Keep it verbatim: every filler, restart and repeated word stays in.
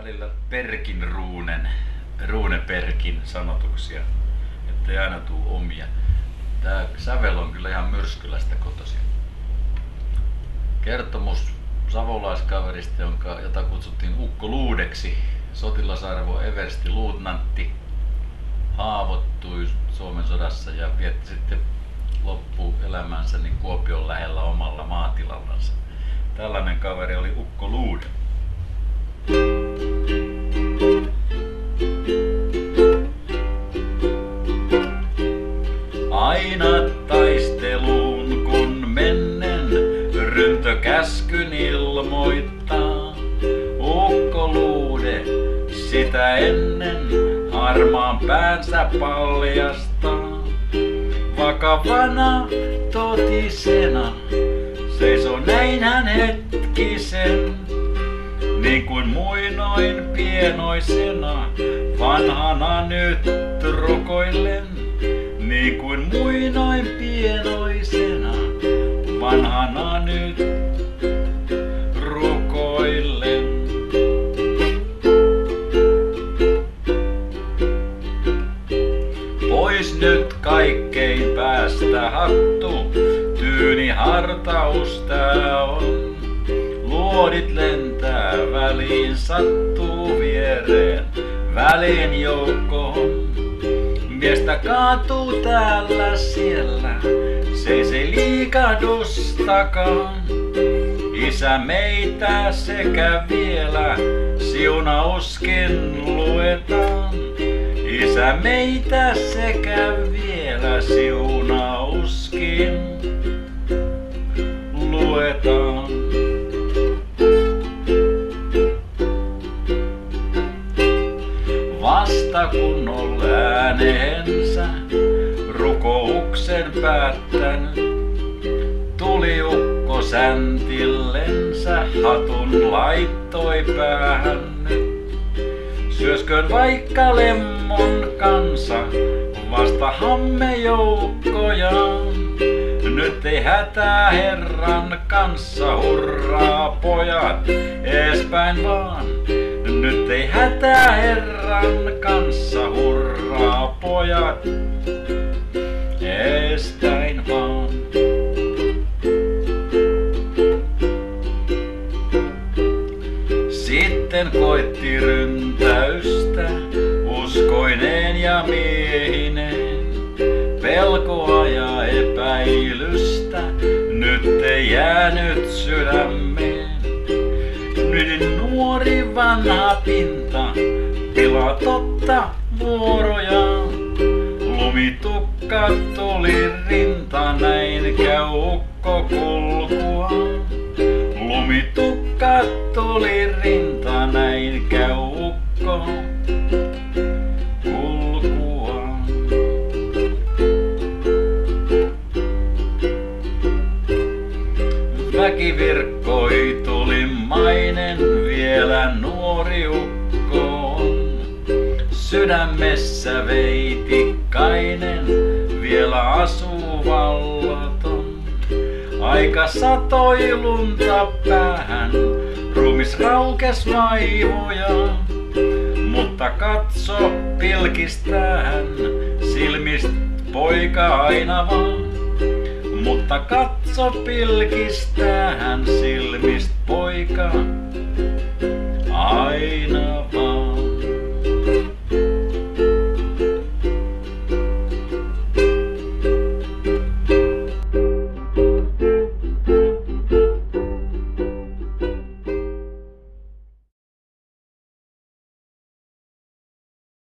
välillä Perkin ruunen, Ruune Perkin sanotuksia, ettei aina tuu omia. Tää sävel on kyllä ihan Myrskylästä kotoisin. Kertomus savolaiskaverista, jonka, jota kutsuttiin Ukko Luudeksi. Sotilasarvo eversti luutnantti haavoittui Suomen sodassa ja vietti sitten loppuelämänsä niin Kuopion lähellä omalla maatilallansa. Tällainen kaveri oli Ukko Luude. Aina taisteluun kun mennen, ryntö käskyn ilmoittaa. Ukko Luude sitä ennen harmaan päänsä paljastaa. Vakavana totisena seisoo näin hän hetkisen, niin kuin muinoin pienoisena vanhana nyt rukoillen. Niin kuin muinoin pienoisena vanhana nyt rukoillen. Pois nyt kaikkein päästä hattu, tyyni hartaus tää on. Luodit lentää väliin, sattuu viereen, väliin joukkoon. Miestä kaatuu täällä siellä, se ei liikahdustakaan. Isä meitä sekä vielä siunauskin luetaan. Isä meitä sekä vielä siunauskin luetaan. Vasta kun on äänensä rukouksen päättänyt, tuli ukko säntillensä, hatun laittoi päähän nyt. Syöskön vaikka lemmon kanssa vasta hammejoukkoja. Nyt ei hätää Herran kanssa, hurraa pojat, eespäin vaan. Nyt ei hätää Herran kanssa, hurraa pojat, eespäin vaan. Sitten koitti ryntäystä, uskoineen ja miehineen. Pelkoa ja epäilystä nyt ei jäänyt sydämeen. Nyt nuori vanha pinta pilaa totta vuorojaan. Lumitukka tuli rinta, näin käy ukko kulkua. Lumitukka tuli rinta, näin käy ukko kulkua. Väkivirkkoi tulimainen, vielä nuori ukko on. Sydämessä veitikkainen, vielä asuu vallaton. Aika satoi lunta päähän, ruumis raukes vaivoja. Mutta katso pilkistään, silmist poika aina vaan. Mutta katso pilkistään, silmist poika aina